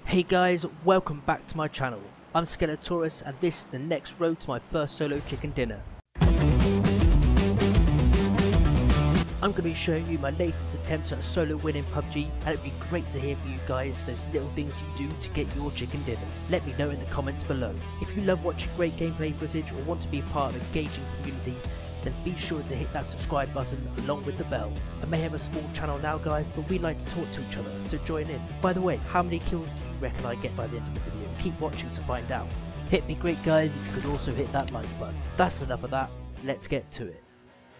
Hey guys, welcome back to my channel. I'm Skeletorus and this is the next road to my first solo chicken dinner. I'm going to be showing you my latest attempt at a solo win in PUBG, and it'd be great to hear from you guys those little things you do to get your chicken dinners. Let me know in the comments below. If you love watching great gameplay footage or want to be a part of an engaging community, then be sure to hit that subscribe button along with the bell. I may have a small channel now guys, but we like to talk to each other, so join in. By the way, how many kills do you reckon I get by the end of the video? Keep watching to find out. Hit me great guys if you could also hit that like button. That's enough of that, let's get to it.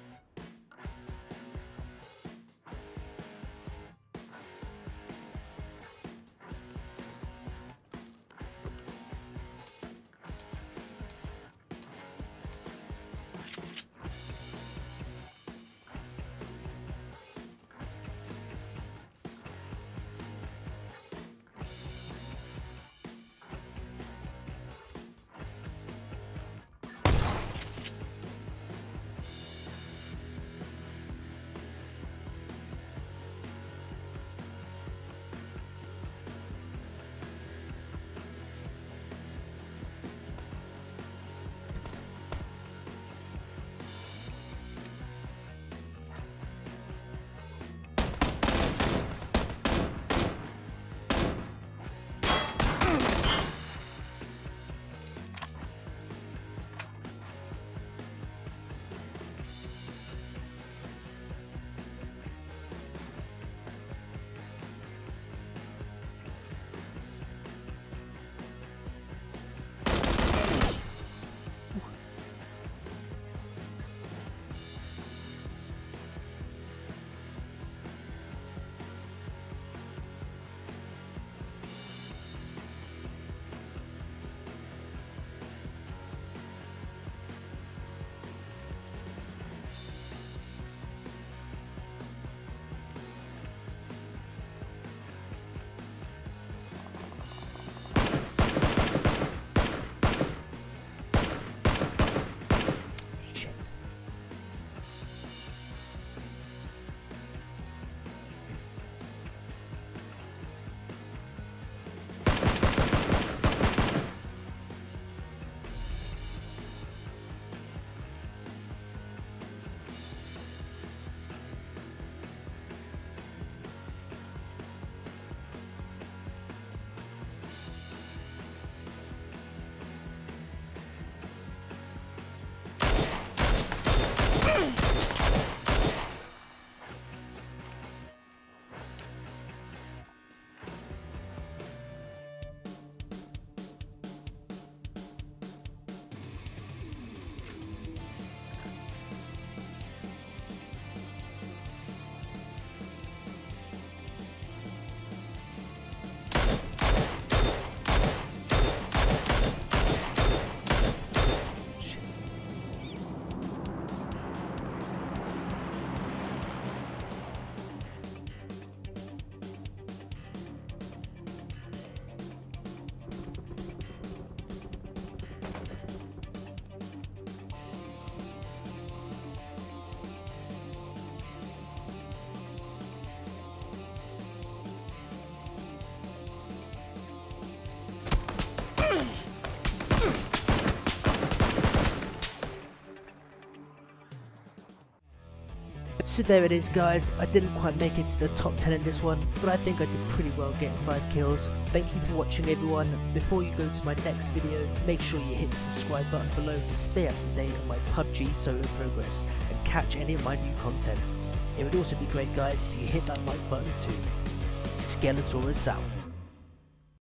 So there it is guys, I didn't quite make it to the top 10 in this one, but I think I did pretty well getting 5 kills. Thank you for watching everyone. Before you go to my next video, make sure you hit the subscribe button below to stay up to date on my PUBG solo progress and catch any of my new content. It would also be great guys if you hit that like button too. Skeletorus out.